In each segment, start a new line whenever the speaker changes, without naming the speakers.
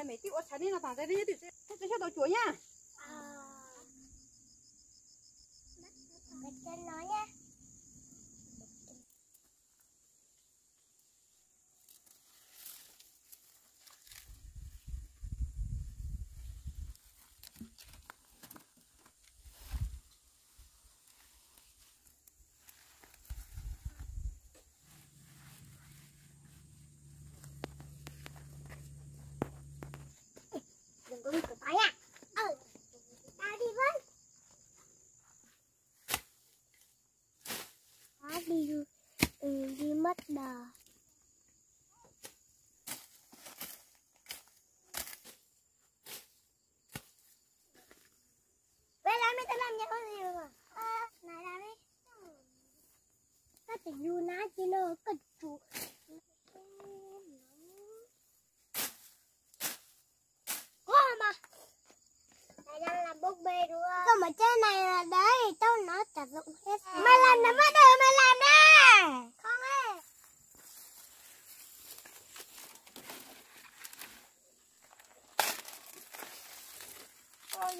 mày tiêu chả nên là tao đây đi thì sẽ cho tao chuối nha.
Cái chân nó nhá. Đừng có bị cửa tay à. Tao đi với. Nó đi mất đà. Vậy là mày tao làm nhau gì rồi? Này là đi. Nó chỉ du ná chỉ nó cất chủ. Mà này đang làm búp bê đúng không? Còn ở trên này là đấy, tao nó trả dụng hết. Mày làm nó mất rồi, mày làm đi. Không ấy. Ôi.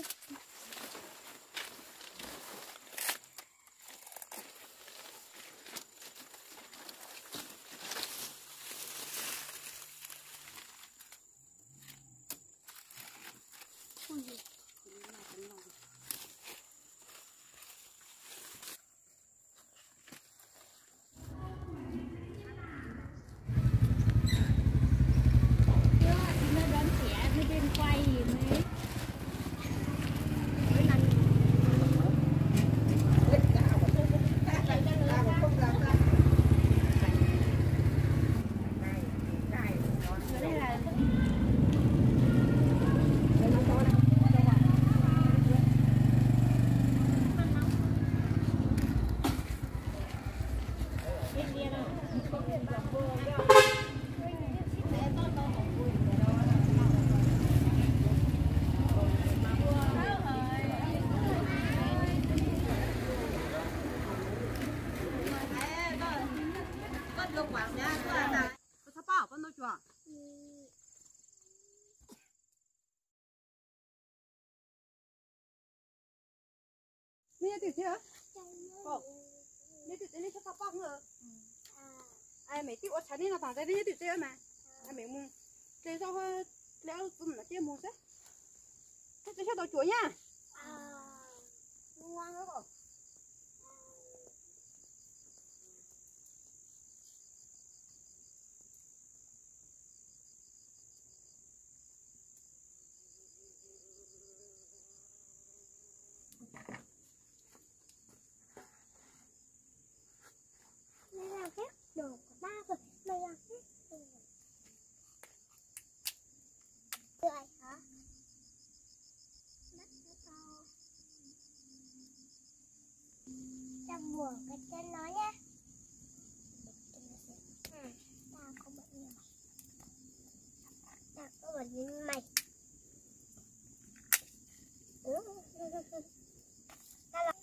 Nè tiểu chưa? Nè tiểu này cho tao bóc nữa. Ai mày tiêu chả nên là tao đây đi tiểu chưa mà. Ai mày mua. Thế sao léo tụi nó chia mua thế? Thế cho tao chuối nha. Ngon lắm rồi.
Mày làm hết đồ của ba rồi. Mày làm hết đồ. Tươi hả? Đất nó to. Ta bùa cái chân nó nhá. Ta có bệnh như mày. Ta có bệnh như mày. Ta là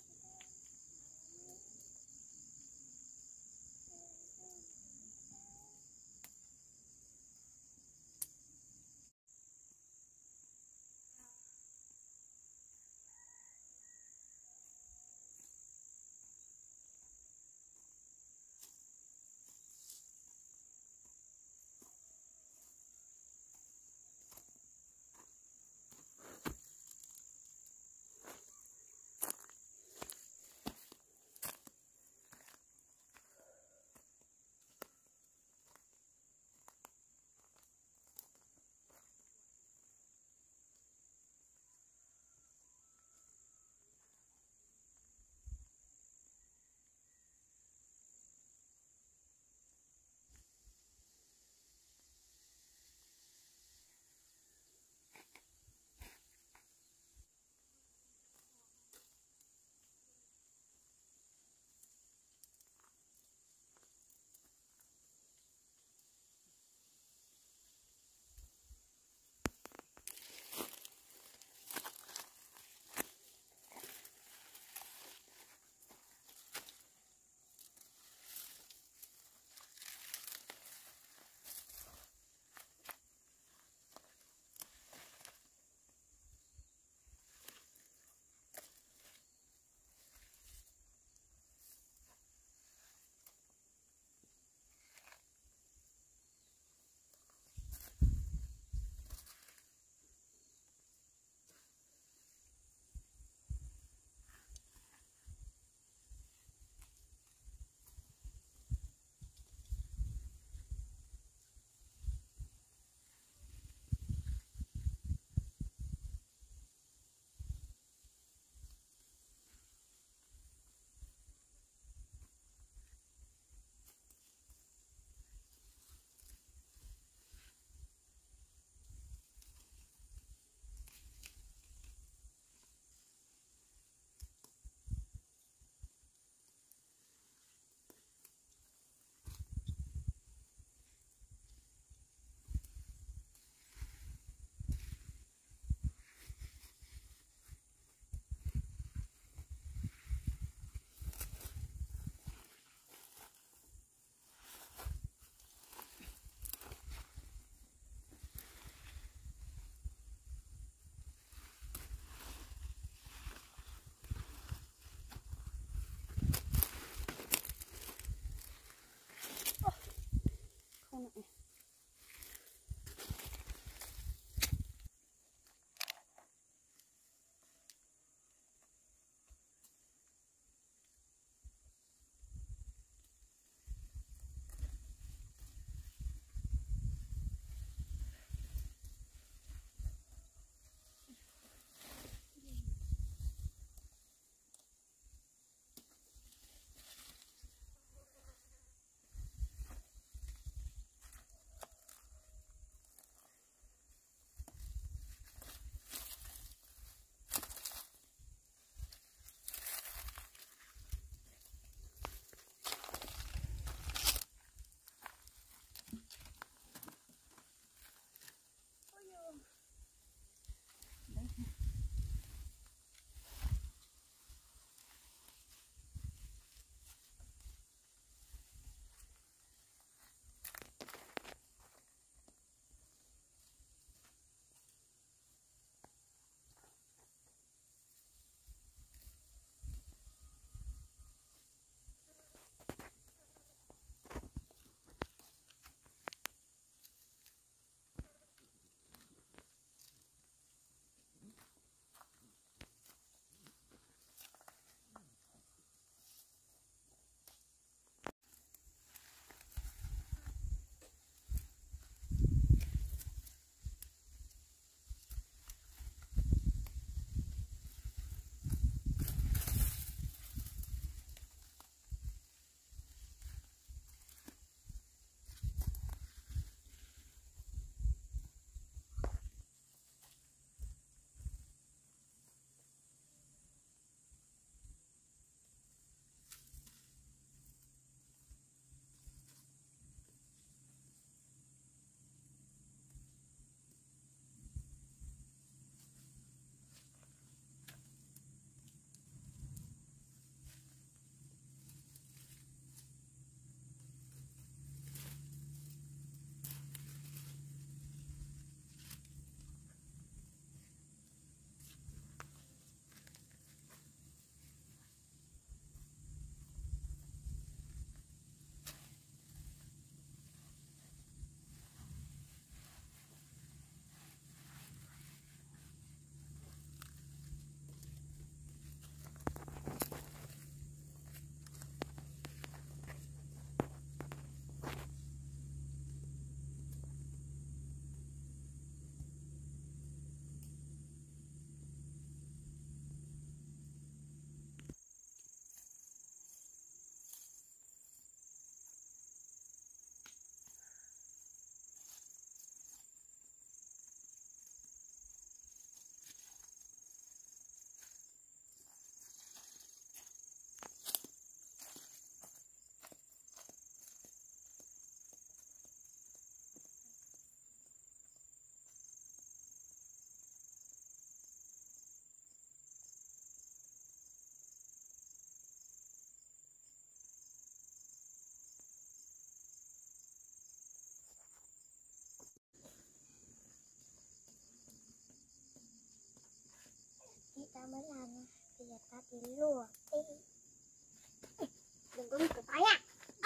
tao mới làm nha. Bây giờ tao đi luộc đi. Đừng có đi cửa tay à.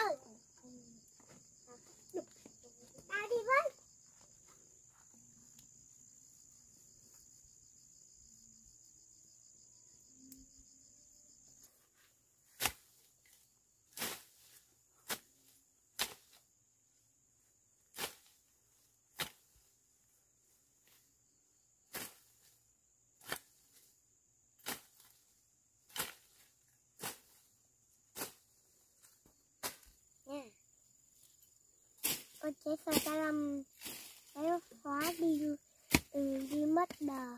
Tao đi với. Con chế sợ ta làm cái hóa đi mất đời.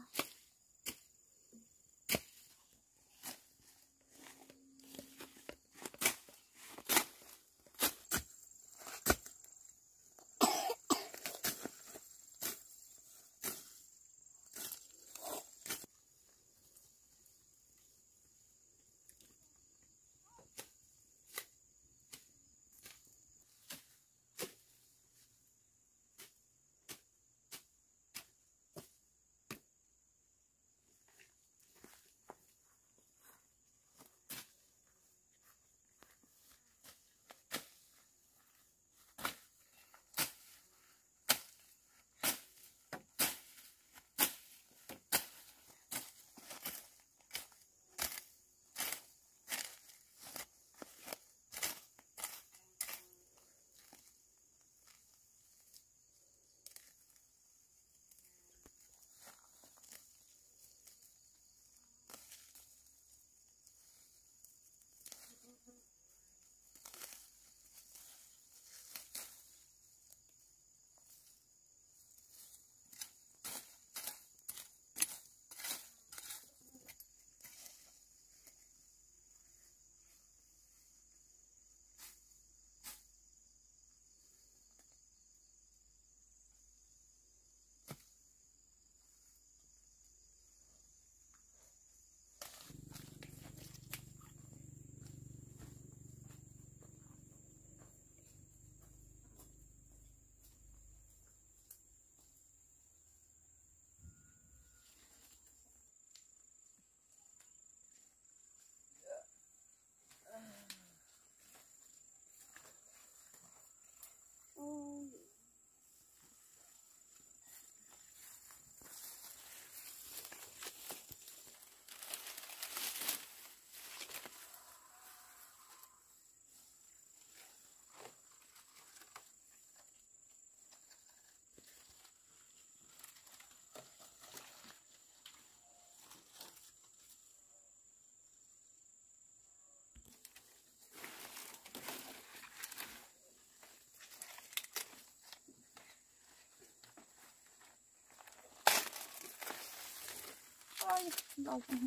Ôi, đau quá.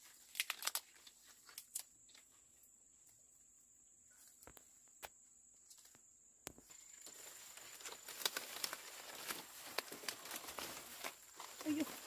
Ôi giời.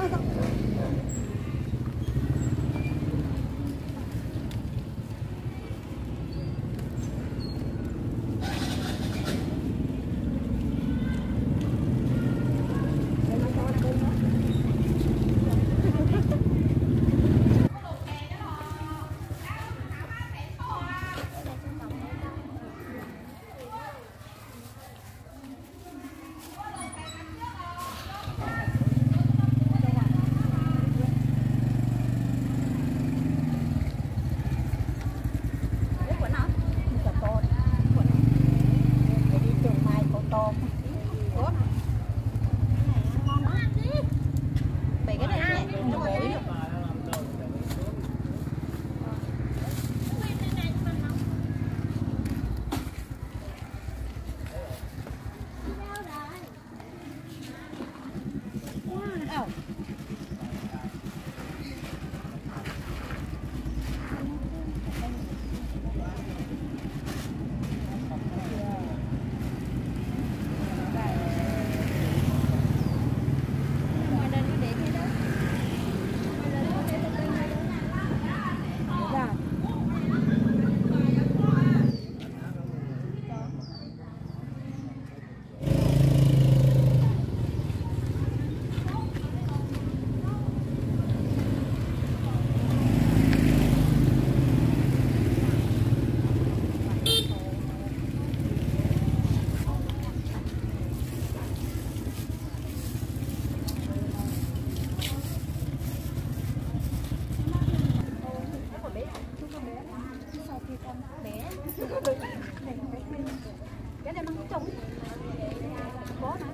Cái này mang trống có mà.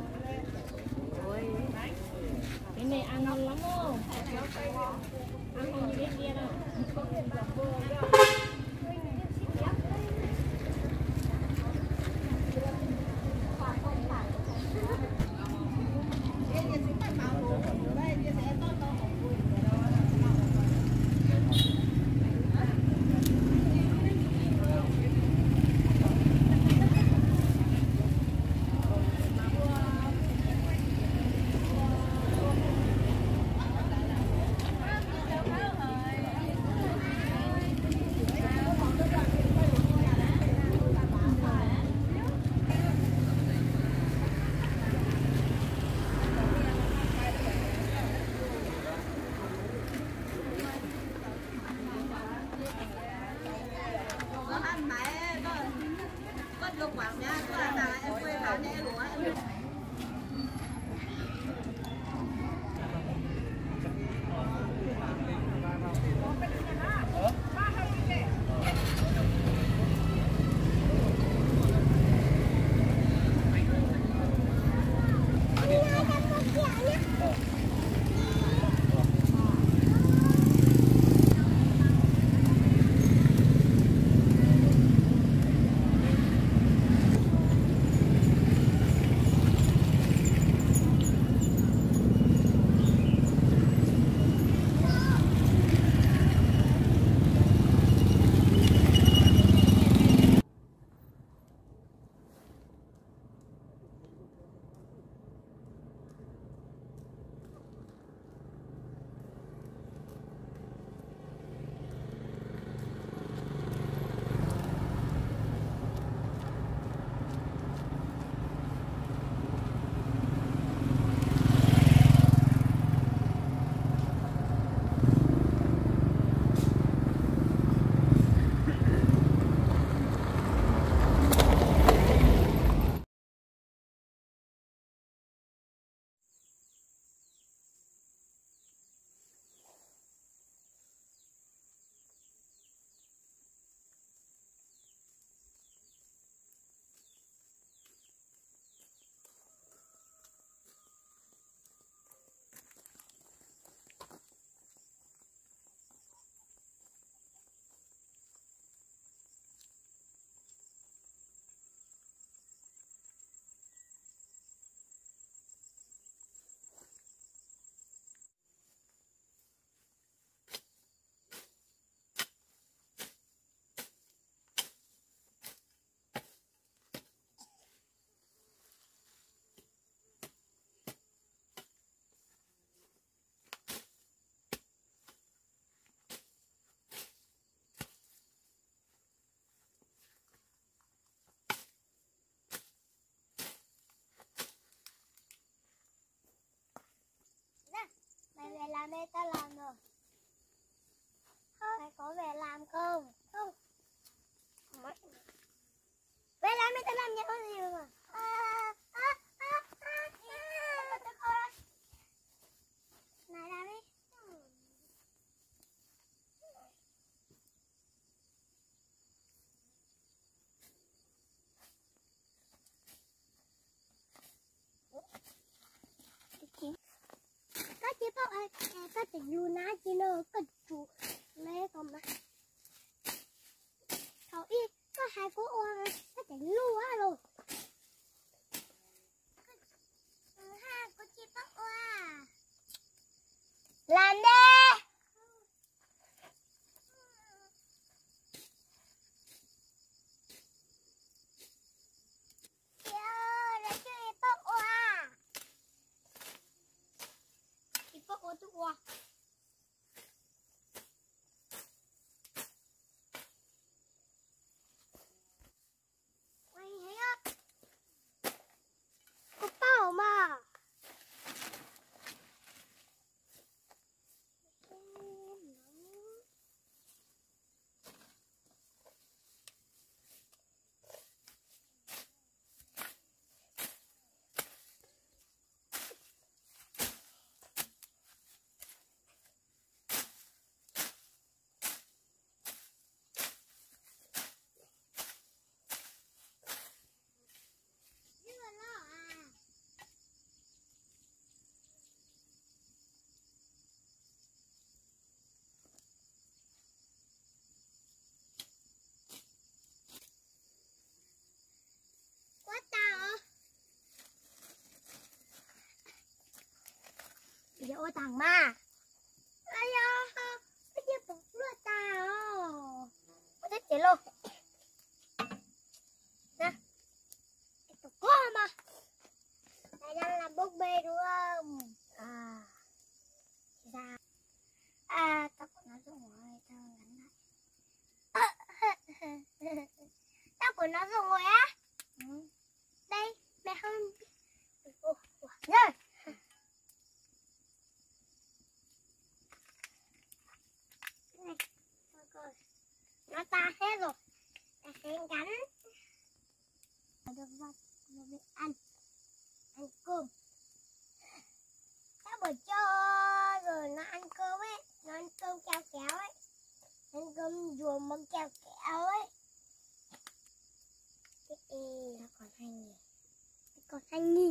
Cái này ăn ngon lắm không? Ăn không như cái kia đâu. làm đây, ta làm rồi. Mày có về làm không? Không. Về làm đi, ta làm nhớ gì mà. Này làm đi. Có chị Phúc ơi, có chị Luna chị nữa, có chủ mẹ con mà. Cậu y, có hai cô oan, có chị Luna luôn. Ha, có chị Phúc oan. Làm đi. Chị ơi, để chị Phúc oan. Chị Phúc oan tôi oan. Quay thấy á. Có bao mà. Quá tao. Giờ ôi thằng ma. Ai da, cái gì bụng lừa tao. Có thích chị luôn. Nè. Cái có mà. Này đang làm búp bê đúng không? À. Ra. À, tao của nó dùng rồi, tao gắn lại. Tao của nó dùng rồi á. Ừ. Đây, mẹ không. Rồi. Này, coi. Nó ta hết rồi. Ta sẽ gắn. Được rồi, mình ăn. Ăn cơm. Nó buổi trưa rồi nó ăn cơm ấy. Nó ăn cơm keo kéo ấy. Ăn cơm ruộng bằng keo kéo ấy. Nó còn 2.000. Nó còn 2.000.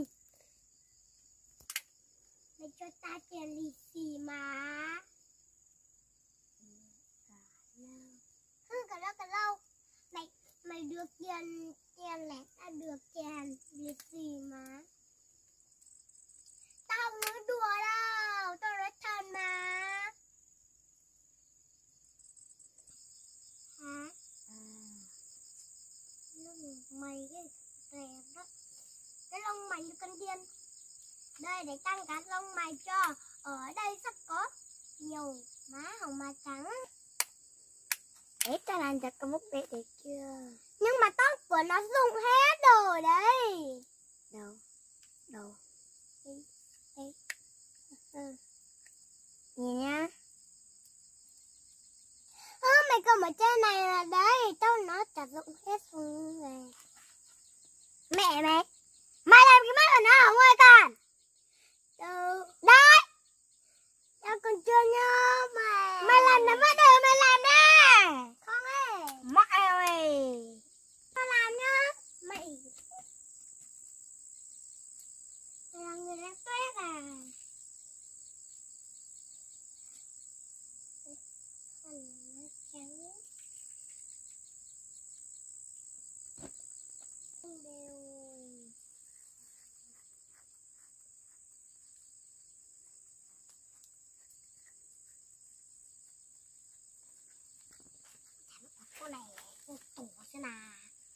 Mày cho ta tiền lì xì mà. Cả lâu. Mày được tiền lẻ, ta được tiền lì xì mà. Tao không nói đùa đâu, tao nói thật mà. Hả? Mày cái rẻ đó. Cái lông mày được cân tiền. Đây để tăng cả lông mày cho. Ở đây sắp có nhiều má hồng má trắng. Để ta làm cho cái búp bê được chưa? Nhưng mà tóc của nó rụng hết rồi đấy. Đâu? Đây. Nhìn nhá. Mày cầm ở trên này là đấy, tao nó chả rụng hết xuống rồi. Mẹ mày làm cái mắt của nó ở ngoài con. Đấy. Tao còn chưa nhớ mày. Mày làm nó mất rồi, mày làm đi. Không ấy. Mẹ ơi. Tao làm nhá. Mày là người làm tuyết à. Cô này tủ thế nào?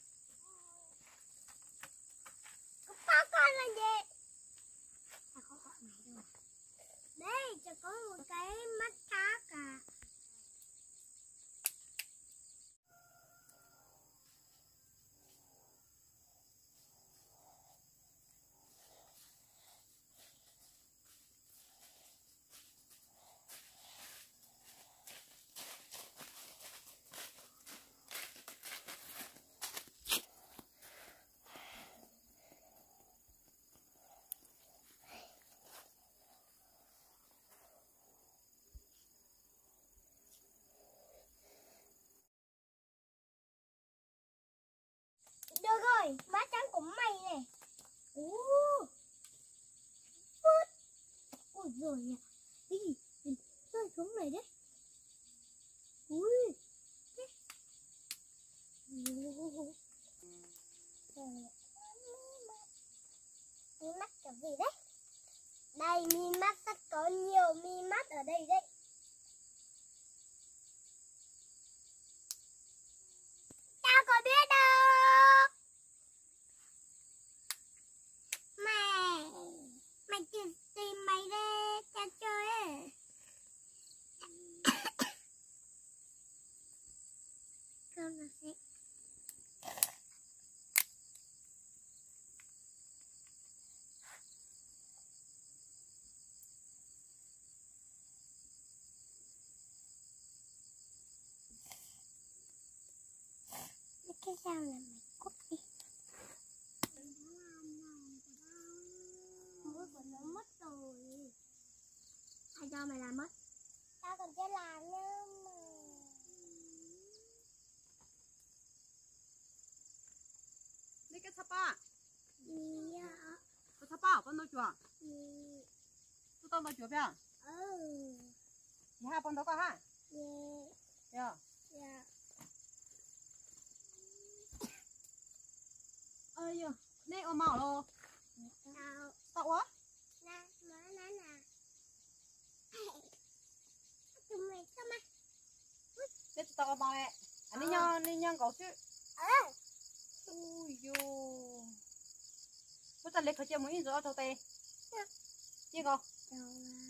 Có con là gì? Tao có gọi mày đâu. Đây, chỉ có một cái mắt cá cả. này, má trắng của mày này. Phút. Ôi giời ạ. Đi, rơi xuống này đấy. Ui. Mi mắt kiểu gì đấy? Đây, mi mắt rất có nhiều mi mắt ở đây đấy. Tao có biết đâu. Mày tìm mày đi tao chơi ấy. Con là sẽ cái sao là mày cút đi. Mũi của nó mất rồi. Ai cho mày làm mất? Tao còn chưa làm nữa mà.
Đi cái sapa.
Gì ạ?
Cái sapa ở con đâu chưa? Tôi tao đâu chưa phải? Thì hai con đó có ha? Yeah.
Dạ.
Ơi ơi, đây ôm màu rồi. Tao quá.
Nè, má nè. Chúng mày sao mà?
Thế tao ôm màu này. Anh đi nhân cậu chứ. Ui dô. Bữa ta lấy khởi chiếc mũi rồi cho tê. Chứ không?